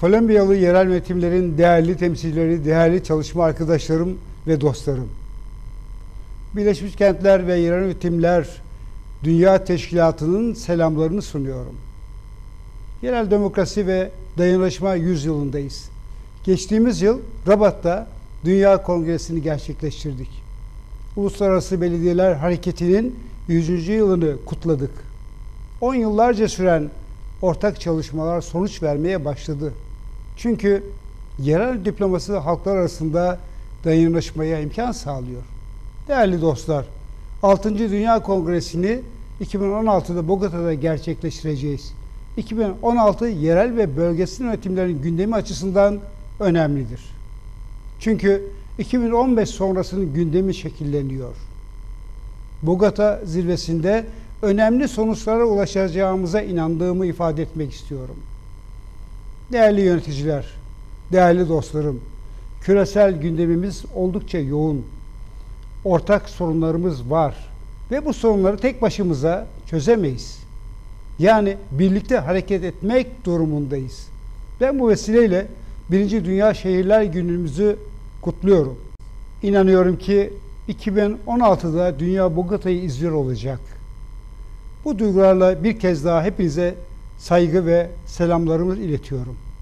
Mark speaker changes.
Speaker 1: Kolombiyalı yerel yönetimlerin değerli temsilcileri, değerli çalışma arkadaşlarım ve dostlarım. Birleşmiş Kentler ve Yerel Yönetimler Dünya Teşkilatı'nın selamlarını sunuyorum. Yerel demokrasi ve dayanışma 100 yılındayız. Geçtiğimiz yıl Rabat'ta Dünya Kongresi'ni gerçekleştirdik. Uluslararası Belediyeler Hareketi'nin 100. yılını kutladık. 10 yıllarca süren ortak çalışmalar sonuç vermeye başladı. Çünkü yerel diplomasi halklar arasında dayanışmaya imkan sağlıyor. Değerli dostlar, 6. Dünya Kongresi'ni 2016'da Bogota'da gerçekleştireceğiz. 2016 yerel ve bölgesel yönetimlerin gündemi açısından önemlidir. Çünkü 2015 sonrasının gündemi şekilleniyor. Bogota zirvesinde önemli sonuçlara ulaşacağımıza inandığımı ifade etmek istiyorum. Değerli yöneticiler, değerli dostlarım, küresel gündemimiz oldukça yoğun. Ortak sorunlarımız var ve bu sorunları tek başımıza çözemeyiz. Yani birlikte hareket etmek durumundayız. Ben bu vesileyle 1. Dünya Şehirler Günümüzü kutluyorum. İnanıyorum ki 2016'da dünya Bogota'yı izliyor olacak. Bu duygularla bir kez daha hepinize saygı ve selamlarımı iletiyorum.